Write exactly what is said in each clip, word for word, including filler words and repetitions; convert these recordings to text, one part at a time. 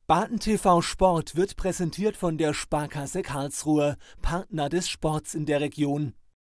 Baden T V Sport wird präsentiert von der Sparkasse Karlsruhe, Partner des Sports in der Region.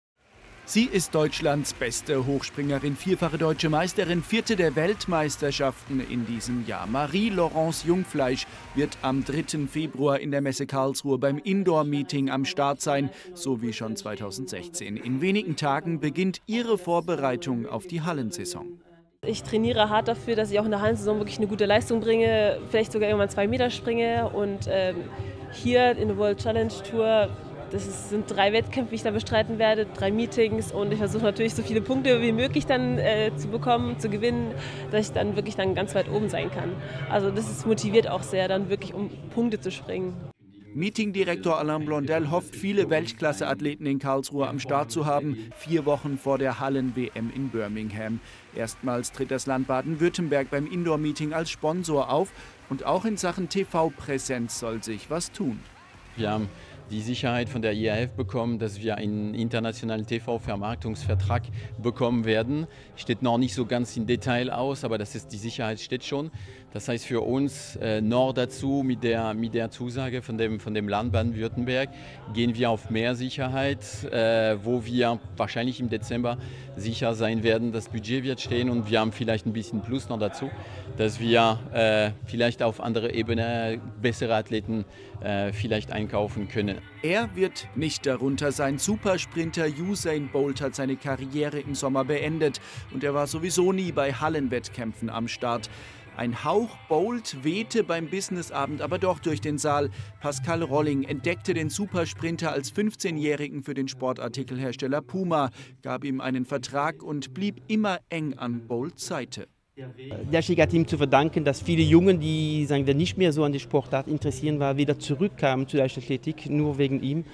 Sie ist Deutschlands beste Hochspringerin, vierfache deutsche Meisterin, vierte der Weltmeisterschaften in diesem Jahr. Marie-Laurence Jungfleisch wird am dritten Februar in der Messe Karlsruhe beim Indoor-Meeting am Start sein, so wie schon zweitausendsechzehn. In wenigen Tagen beginnt ihre Vorbereitung auf die Hallensaison. Ich trainiere hart dafür, dass ich auch in der Hallensaison wirklich eine gute Leistung bringe, vielleicht sogar irgendwann zwei Meter springe. Und ähm, hier in der World Challenge Tour, das ist, sind drei Wettkämpfe, die ich da bestreiten werde, drei Meetings. Und ich versuche natürlich so viele Punkte wie möglich dann äh, zu bekommen, zu gewinnen, dass ich dann wirklich dann ganz weit oben sein kann. Also das ist, motiviert auch sehr, dann wirklich um Punkte zu springen. Meetingdirektor Alain Blondel hofft, viele Weltklasse-Athleten in Karlsruhe am Start zu haben, vier Wochen vor der Hallen-W M in Birmingham. Erstmals tritt das Land Baden-Württemberg beim Indoor-Meeting als Sponsor auf und auch in Sachen T V-Präsenz soll sich was tun. Wir haben die Sicherheit von der I A F bekommen, dass wir einen internationalen T V-Vermarktungsvertrag bekommen werden. Steht noch nicht so ganz im Detail aus, aber das ist, die Sicherheit steht schon. Das heißt für uns äh, noch dazu mit der, mit der Zusage von dem, von dem Land Baden-Württemberg gehen wir auf mehr Sicherheit, äh, wo wir wahrscheinlich im Dezember sicher sein werden, das Budget wird stehen und wir haben vielleicht ein bisschen Plus noch dazu, dass wir äh, vielleicht auf anderer Ebene bessere Athleten äh, vielleicht einkaufen können. Er wird nicht darunter sein. Supersprinter Usain Bolt hat seine Karriere im Sommer beendet und er war sowieso nie bei Hallenwettkämpfen am Start. Ein Hauch Bolt wehte beim Businessabend aber doch durch den Saal. Pascal Rolling entdeckte den Supersprinter als fünfzehnjährigen für den Sportartikelhersteller Puma, gab ihm einen Vertrag und blieb immer eng an Bolts Seite. Der Steg hat ihm zu verdanken, dass viele Jungen, die sagen wir, nicht mehr so an die Sportart interessieren waren, wieder zurückkamen zu der Athletik, nur wegen ihm.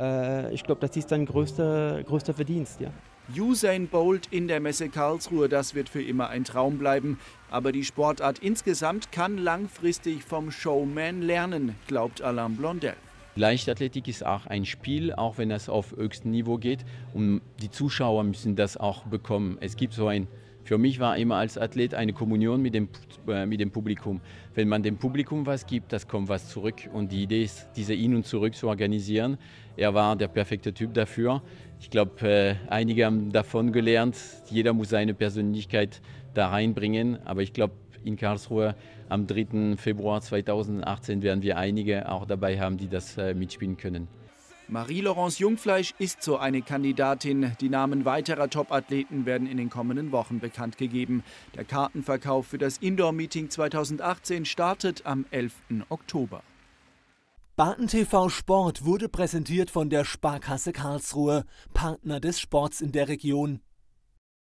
Ich glaube, das ist sein größter, größter Verdienst. Ja. Usain Bolt in der Messe Karlsruhe, das wird für immer ein Traum bleiben. Aber die Sportart insgesamt kann langfristig vom Showman lernen, glaubt Alain Blondel. Leichtathletik ist auch ein Spiel, auch wenn es auf höchstem Niveau geht. Und die Zuschauer müssen das auch bekommen. Es gibt so ein Für mich war immer als Athlet eine Kommunion mit dem, äh, mit dem Publikum. Wenn man dem Publikum was gibt, das kommt was zurück. Und die Idee ist, diese Hin und Zurück zu organisieren. Er war der perfekte Typ dafür. Ich glaube, äh, einige haben davon gelernt. Jeder muss seine Persönlichkeit da reinbringen. Aber ich glaube, in Karlsruhe am dritten Februar zweitausendachtzehn werden wir einige auch dabei haben, die das äh, mitspielen können. Marie-Laurence Jungfleisch ist so eine Kandidatin. Die Namen weiterer Top-Athleten werden in den kommenden Wochen bekannt gegeben. Der Kartenverkauf für das Indoor-Meeting zweitausendachtzehn startet am elften Oktober. Baden T V Sport wurde präsentiert von der Sparkasse Karlsruhe, Partner des Sports in der Region.